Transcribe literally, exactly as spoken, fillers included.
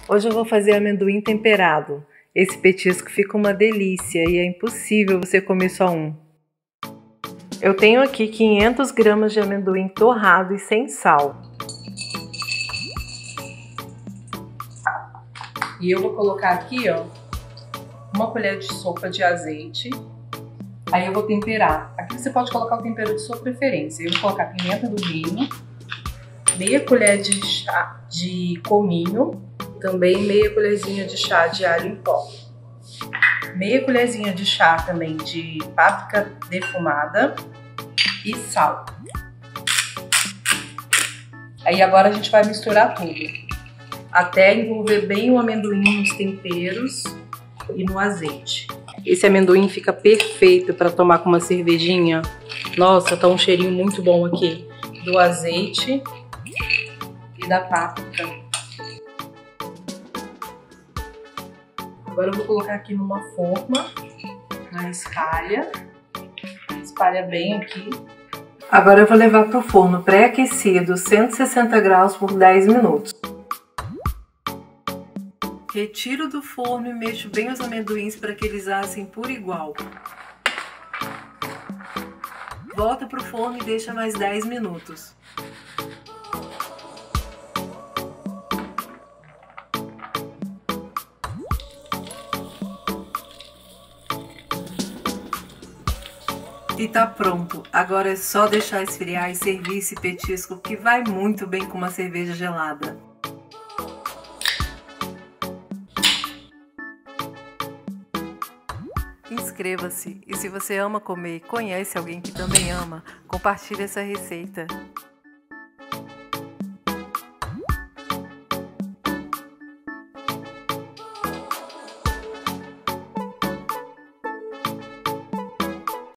Hoje eu vou fazer amendoim temperado. Esse petisco fica uma delícia e é impossível você comer só um. Eu tenho aqui quinhentas gramas de amendoim torrado e sem sal. E eu vou colocar aqui, ó, uma colher de sopa de azeite. Aí eu vou temperar. Aqui você pode colocar o tempero de sua preferência. Eu vou colocar pimenta do reino, meia colher de chá de cominho, também meia colherzinha de chá de alho em pó, meia colherzinha de chá também de páprica defumada e sal. Aí agora a gente vai misturar tudo, até envolver bem o amendoim nos temperos e no azeite. Esse amendoim fica perfeito para tomar com uma cervejinha. Nossa, tá um cheirinho muito bom aqui do azeite e da páprica. Agora eu vou colocar aqui numa forma, na espalha, espalha bem aqui. Agora eu vou levar para o forno pré-aquecido, cento e sessenta graus por dez minutos. Retiro do forno e mexo bem os amendoins para que eles assem por igual. Volta para o forno e deixa mais dez minutos. E tá pronto. Agora é só deixar esfriar e servir esse petisco que vai muito bem com uma cerveja gelada. Inscreva-se e se você ama comer e conhece alguém que também ama, compartilhe essa receita.